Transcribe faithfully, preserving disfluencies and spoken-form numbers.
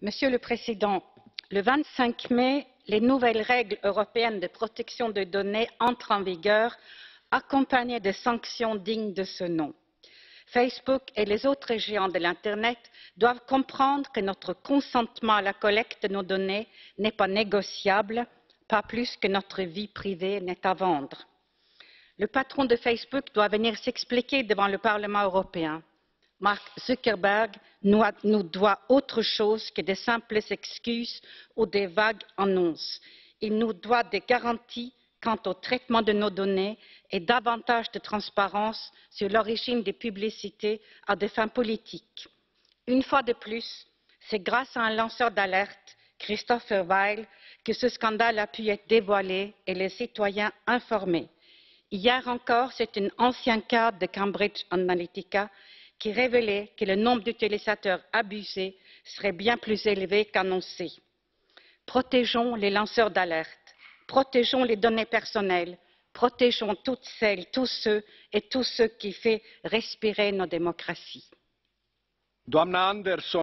Monsieur le Président, le vingt-cinq mai, les nouvelles règles européennes de protection des données entrent en vigueur, accompagnées de sanctions dignes de ce nom. Facebook et les autres géants de l'Internet doivent comprendre que notre consentement à la collecte de nos données n'est pas négociable, pas plus que notre vie privée n'est à vendre. Le patron de Facebook doit venir s'expliquer devant le Parlement européen. Mark Zuckerberg nous, a, nous doit autre chose que de simples excuses ou des vagues annonces. Il nous doit des garanties quant au traitement de nos données et davantage de transparence sur l'origine des publicités à des fins politiques. Une fois de plus, c'est grâce à un lanceur d'alerte, Christopher Weil, que ce scandale a pu être dévoilé et les citoyens informés. Hier encore, c'est un ancien cadre de Cambridge Analytica qui révélait que le nombre d'utilisateurs abusés serait bien plus élevé qu'annoncé. Protégeons les lanceurs d'alerte, protégeons les données personnelles, protégeons toutes celles, tous ceux et tous ceux qui font respirer nos démocraties. Doamna Anderson.